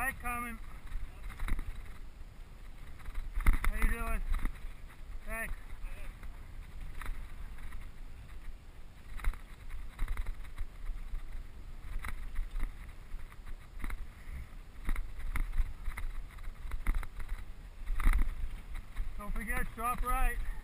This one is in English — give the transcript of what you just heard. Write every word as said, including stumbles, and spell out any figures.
Alright, coming. How you doing? Thanks. Don't forget, drop right.